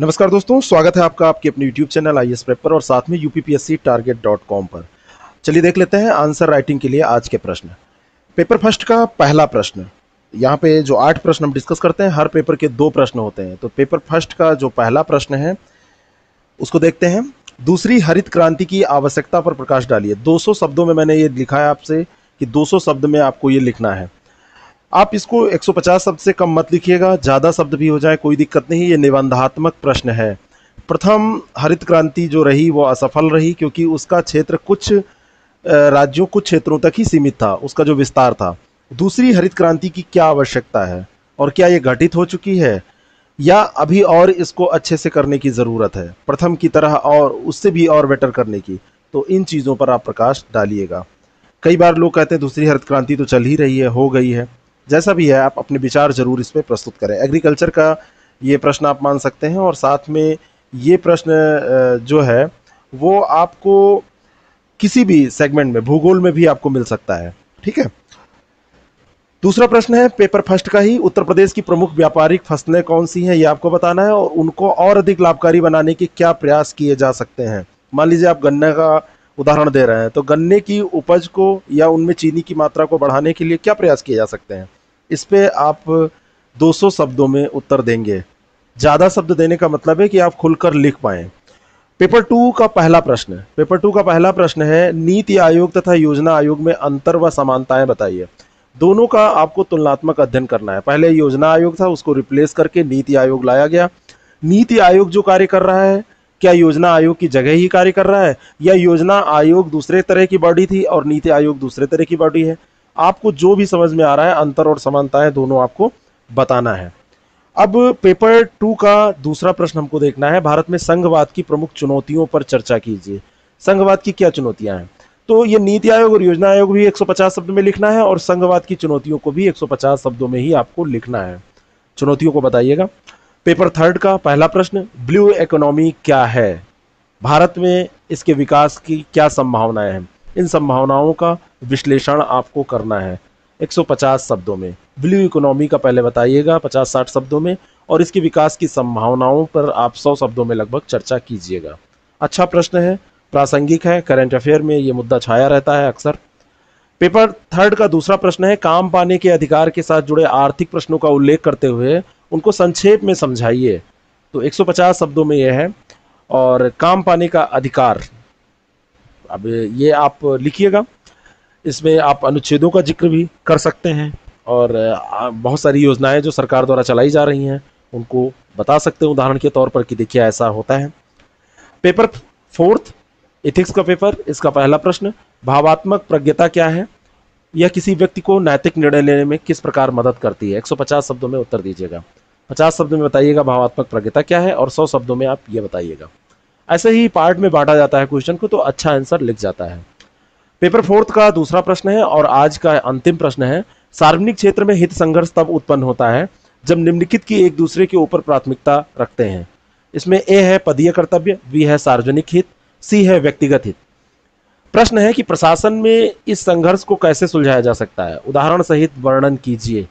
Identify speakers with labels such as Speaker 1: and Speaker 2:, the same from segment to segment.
Speaker 1: नमस्कार दोस्तों, स्वागत है आपका आपके अपने YouTube चैनल IAS प्रेप पर और साथ में UPPSC-target.com पर। चलिए देख लेते हैं आंसर राइटिंग के लिए आज के प्रश्न। पेपर फर्स्ट का पहला प्रश्न। यहाँ पे जो 8 प्रश्न हम डिस्कस करते हैं, हर पेपर के 2 प्रश्न होते हैं। तो पेपर फर्स्ट का जो पहला प्रश्न है उसको देखते हैं। दूसरी हरित क्रांति की आवश्यकता पर प्रकाश डालिए। 200 शब्दों में मैंने ये लिखा है आपसे कि 200 शब्द में आपको ये लिखना है। आप इसको 150 शब्द से कम मत लिखिएगा, ज़्यादा शब्द भी हो जाए कोई दिक्कत नहीं। ये निबंधात्मक प्रश्न है। प्रथम हरित क्रांति जो रही वो असफल रही क्योंकि उसका क्षेत्र कुछ राज्यों कुछ क्षेत्रों तक ही सीमित था, उसका जो विस्तार था। दूसरी हरित क्रांति की क्या आवश्यकता है और क्या ये घटित हो चुकी है या अभी और इसको अच्छे से करने की ज़रूरत है, प्रथम की तरह और उससे भी और बेटर करने की। तो इन चीज़ों पर आप प्रकाश डालिएगा। कई बार लोग कहते हैं दूसरी हरित क्रांति तो चल ही रही है, हो गई है। जैसा भी है आप अपने विचार जरूर इस पे प्रस्तुत करें। एग्रीकल्चर का ये प्रश्न आप मान सकते हैं और साथ में ये प्रश्न जो है वो आपको किसी भी सेगमेंट में, भूगोल में भी आपको मिल सकता है। ठीक है। दूसरा प्रश्न है पेपर फर्स्ट का ही, उत्तर प्रदेश की प्रमुख व्यापारिक फसलें कौन सी हैं ये आपको बताना है और उनको और अधिक लाभकारी बनाने के क्या प्रयास किए जा सकते हैं। मान लीजिए आप गन्ने का उदाहरण दे रहे हैं, तो गन्ने की उपज को या उनमें चीनी की मात्रा को बढ़ाने के लिए क्या प्रयास किए जा सकते हैं। इस पे आप 200 शब्दों में उत्तर देंगे। ज़्यादा शब्द देने का मतलब है कि आप खुलकर लिख पाएं। पेपर 2 का पहला प्रश्न। पेपर 2 का पहला प्रश्न है नीति आयोग तथा योजना आयोग में अंतर व समानताएं बताइए। दोनों का आपको तुलनात्मक अध्ययन करना है। पहले योजना आयोग था, उसको रिप्लेस करके नीति आयोग लाया गया। नीति आयोग जो कार्य कर रहा है, क्या योजना आयोग की जगह ही कार्य कर रहा है या योजना आयोग दूसरे तरह की बॉडी थी और नीति आयोग दूसरे तरह की बॉडी है। आपको जो भी समझ में आ रहा है, अंतर और समानताएं दोनों आपको बताना है। अब पेपर 2 का दूसरा प्रश्न हमको देखना है, भारत में संघवाद की प्रमुख चुनौतियों पर चर्चा कीजिए। संघवाद की क्या चुनौतियां हैं। तो ये नीति आयोग और योजना आयोग भी 150 शब्द में लिखना है और संघवाद की चुनौतियों को भी 150 शब्दों में ही आपको लिखना है। चुनौतियों को बताइएगा। पेपर थर्ड का पहला प्रश्न, ब्लू इकोनॉमी क्या है, भारत में इसके विकास की क्या संभावनाएं हैं। इन संभावनाओं का विश्लेषण आपको करना है 150 शब्दों में। ब्लू इकोनॉमी का पहले बताइएगा 50-60 शब्दों में और इसके विकास की संभावनाओं पर आप 100 शब्दों में लगभग चर्चा कीजिएगा। अच्छा प्रश्न है, प्रासंगिक है, करंट अफेयर में ये मुद्दा छाया रहता है अक्सर। पेपर थर्ड का दूसरा प्रश्न है काम पाने के अधिकार के साथ जुड़े आर्थिक प्रश्नों का उल्लेख करते हुए उनको संक्षेप में समझाइए। तो 150 शब्दों में यह है। और काम पाने का अधिकार, अब ये आप लिखिएगा। इसमें आप अनुच्छेदों का जिक्र भी कर सकते हैं और बहुत सारी योजनाएं जो सरकार द्वारा चलाई जा रही हैं उनको बता सकते हैं उदाहरण के तौर पर कि देखिए ऐसा होता है। पेपर फोर्थ, एथिक्स का पेपर, इसका पहला प्रश्न, भावात्मक प्रज्ञता क्या है, यह किसी व्यक्ति को नैतिक निर्णय लेने में किस प्रकार मदद करती है। 150 शब्दों में उत्तर दीजिएगा। 50 शब्दों में बताइएगा भावात्मक प्रज्ञता क्या है और 100 शब्दों में आप ये बताइएगा। ऐसे ही पार्ट में बांटा जाता है क्वेश्चन को, तो अच्छा आंसर लिख जाता है। पेपर फोर्थ का दूसरा प्रश्न है और आज का अंतिम प्रश्न है, सार्वजनिक क्षेत्र में हित संघर्ष तब उत्पन्न होता है जब निम्नलिखित की एक दूसरे के ऊपर प्राथमिकता रखते हैं। इसमें ए है पदीय कर्तव्य, बी है सार्वजनिक हित, सी है व्यक्तिगत हित। प्रश्न है कि प्रशासन में इस संघर्ष को कैसे सुलझाया जा सकता है, उदाहरण सहित वर्णन कीजिए।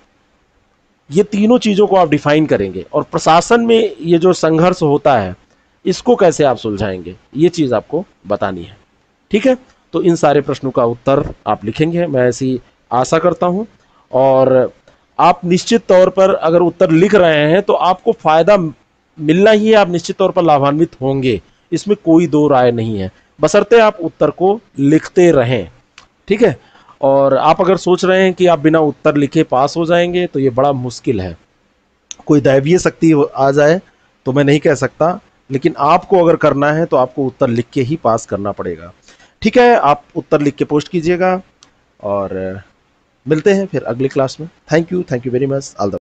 Speaker 1: ये तीनों चीजों को आप डिफाइन करेंगे और प्रशासन में ये जो संघर्ष होता है इसको कैसे आप सुलझाएंगे, ये चीज आपको बतानी है। ठीक है, तो इन सारे प्रश्नों का उत्तर आप लिखेंगे, मैं ऐसी आशा करता हूं। और आप निश्चित तौर पर अगर उत्तर लिख रहे हैं तो आपको फायदा मिलना ही है, आप निश्चित तौर पर लाभान्वित होंगे, इसमें कोई दो राय नहीं है, बशर्ते आप उत्तर को लिखते रहें। ठीक है। और आप अगर सोच रहे हैं कि आप बिना उत्तर लिखे पास हो जाएंगे तो ये बड़ा मुश्किल है। कोई दैवीय शक्ति आ जाए तो मैं नहीं कह सकता, लेकिन आपको अगर करना है तो आपको उत्तर लिख के ही पास करना पड़ेगा। ठीक है, आप उत्तर लिख के पोस्ट कीजिएगा और मिलते हैं फिर अगली क्लास में। Thank you very much. All the